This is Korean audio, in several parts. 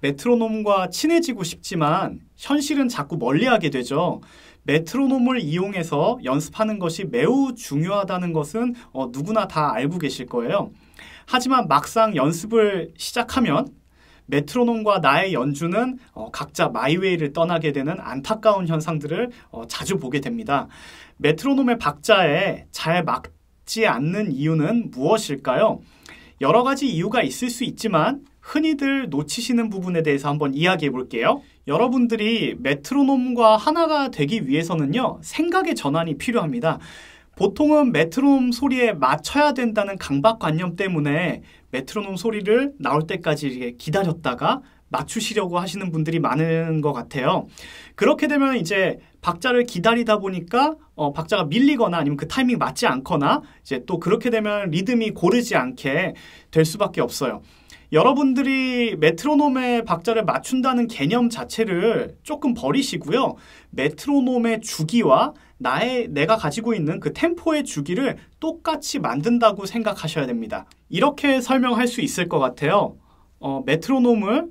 메트로놈과 친해지고 싶지만 현실은 자꾸 멀리하게 되죠. 메트로놈을 이용해서 연습하는 것이 매우 중요하다는 것은 누구나 다 알고 계실 거예요. 하지만 막상 연습을 시작하면 메트로놈과 나의 연주는 각자 마이웨이를 떠나게 되는 안타까운 현상들을 자주 보게 됩니다. 메트로놈의 박자에 잘 맞지 않는 이유는 무엇일까요? 여러 가지 이유가 있을 수 있지만 흔히들 놓치시는 부분에 대해서 한번 이야기해 볼게요. 여러분들이 메트로놈과 하나가 되기 위해서는요, 생각의 전환이 필요합니다. 보통은 메트로놈 소리에 맞춰야 된다는 강박관념 때문에 메트로놈 소리를 나올 때까지 이렇게 기다렸다가 맞추시려고 하시는 분들이 많은 것 같아요. 그렇게 되면 이제 박자를 기다리다 보니까 박자가 밀리거나 아니면 그 타이밍 맞지 않거나 이제 또 그렇게 되면 리듬이 고르지 않게 될 수밖에 없어요. 여러분들이 메트로놈의 박자를 맞춘다는 개념 자체를 조금 버리시고요. 메트로놈의 주기와 내가 가지고 있는 그 템포의 주기를 똑같이 만든다고 생각하셔야 됩니다. 이렇게 설명할 수 있을 것 같아요. 메트로놈을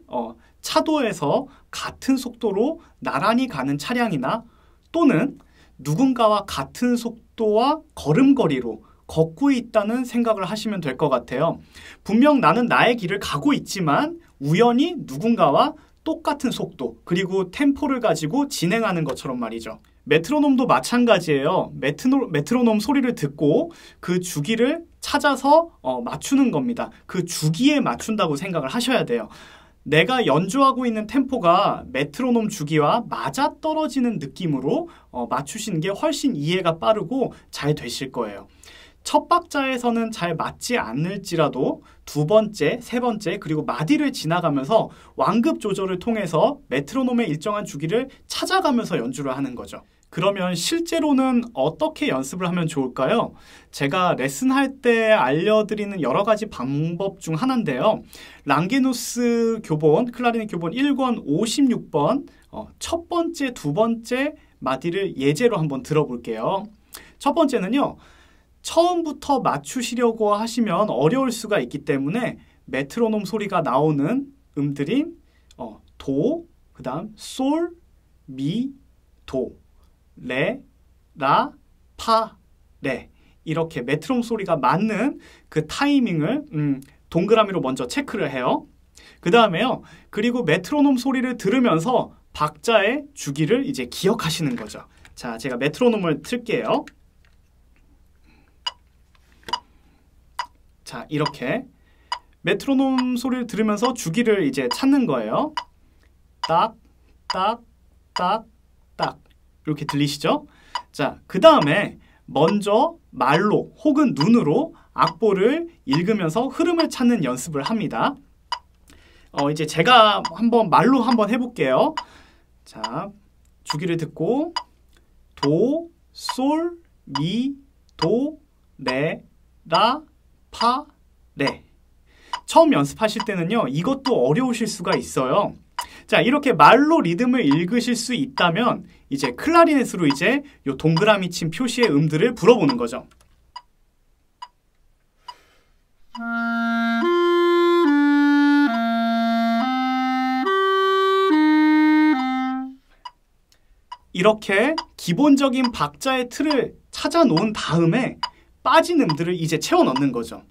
차도에서 같은 속도로 나란히 가는 차량이나 또는 누군가와 같은 속도와 걸음걸이로 걷고 있다는 생각을 하시면 될 것 같아요. 분명 나는 나의 길을 가고 있지만 우연히 누군가와 똑같은 속도 그리고 템포를 가지고 진행하는 것처럼 말이죠. 메트로놈도 마찬가지예요. 메트로놈 소리를 듣고 그 주기를 찾아서 맞추는 겁니다. 그 주기에 맞춘다고 생각을 하셔야 돼요. 내가 연주하고 있는 템포가 메트로놈 주기와 맞아떨어지는 느낌으로 맞추시는 게 훨씬 이해가 빠르고 잘 되실 거예요. 첫 박자에서는 잘 맞지 않을지라도 두 번째, 세 번째, 그리고 마디를 지나가면서 완급 조절을 통해서 메트로놈의 일정한 주기를 찾아가면서 연주를 하는 거죠. 그러면 실제로는 어떻게 연습을 하면 좋을까요? 제가 레슨할 때 알려드리는 여러 가지 방법 중 하나인데요. 랑게누스 교본, 클라리넷 교본 1권 56번 첫 번째, 두 번째 마디를 예제로 한번 들어볼게요. 첫 번째는요. 처음부터 맞추시려고 하시면 어려울 수가 있기 때문에 메트로놈 소리가 나오는 음들인 도, 그 다음 솔, 미, 도, 레, 라, 파, 레 이렇게 메트로놈 소리가 맞는 그 타이밍을 동그라미로 먼저 체크를 해요. 그 다음에요. 그리고 메트로놈 소리를 들으면서 박자의 주기를 이제 기억하시는 거죠. 자, 제가 메트로놈을 틀게요. 자, 이렇게 메트로놈 소리를 들으면서 주기를 이제 찾는 거예요. 딱, 딱, 딱, 딱 이렇게 들리시죠? 자, 그 다음에 먼저 말로 혹은 눈으로 악보를 읽으면서 흐름을 찾는 연습을 합니다. 이제 제가 말로 한번 해볼게요. 자, 주기를 듣고 도, 솔, 미, 도, 레, 라, 파, 레. 처음 연습하실 때는요, 이것도 어려우실 수가 있어요. 자, 이렇게 말로 리듬을 읽으실 수 있다면 이제 클라리넷으로 이제 요 동그라미 친 표시의 음들을 불어보는 거죠. 이렇게 기본적인 박자의 틀을 찾아 놓은 다음에 빠진 음들을 이제 채워 넣는 거죠.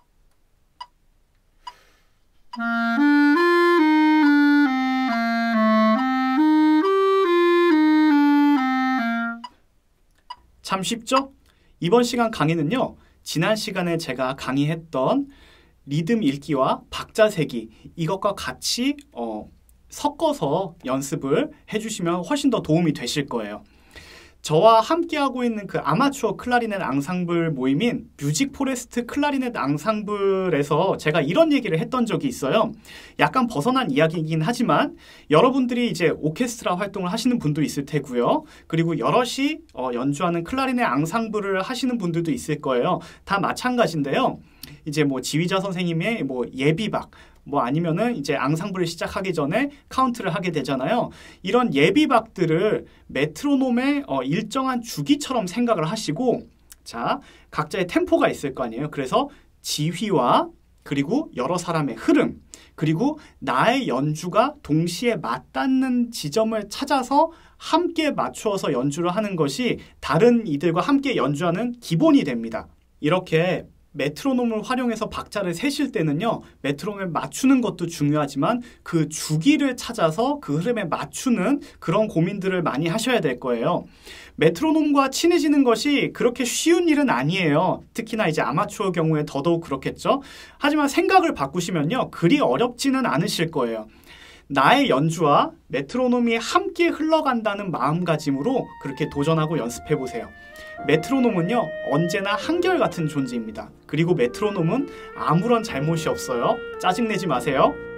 참 쉽죠? 이번 시간 강의는요. 지난 시간에 제가 강의했던 리듬 읽기와 박자 세기 이것과 같이 섞어서 연습을 해주시면 훨씬 더 도움이 되실 거예요. 저와 함께하고 있는 그 아마추어 클라리넷 앙상블 모임인 뮤직 포레스트 클라리넷 앙상블에서 제가 이런 얘기를 했던 적이 있어요. 약간 벗어난 이야기이긴 하지만 여러분들이 이제 오케스트라 활동을 하시는 분도 있을 테고요. 그리고 여럿이 연주하는 클라리넷 앙상블을 하시는 분들도 있을 거예요. 다 마찬가지인데요. 이제 뭐 지휘자 선생님의 뭐 예비박 아니면은 이제 앙상블을 시작하기 전에 카운트를 하게 되잖아요. 이런 예비박들을 메트로놈의 일정한 주기처럼 생각을 하시고 자, 각자의 템포가 있을 거 아니에요. 그래서 지휘와 그리고 여러 사람의 흐름, 그리고 나의 연주가 동시에 맞닿는 지점을 찾아서 함께 맞추어서 연주를 하는 것이 다른 이들과 함께 연주하는 기본이 됩니다. 이렇게 메트로놈을 활용해서 박자를 세실 때는요, 메트로놈을 맞추는 것도 중요하지만 그 주기를 찾아서 그 흐름에 맞추는 그런 고민들을 많이 하셔야 될 거예요. 메트로놈과 친해지는 것이 그렇게 쉬운 일은 아니에요. 특히나 이제 아마추어 경우에 더더욱 그렇겠죠. 하지만 생각을 바꾸시면요, 그리 어렵지는 않으실 거예요. 나의 연주와 메트로놈이 함께 흘러간다는 마음가짐으로 그렇게 도전하고 연습해 보세요. 메트로놈은요, 언제나 한결같은 존재입니다. 그리고 메트로놈은 아무런 잘못이 없어요. 짜증내지 마세요.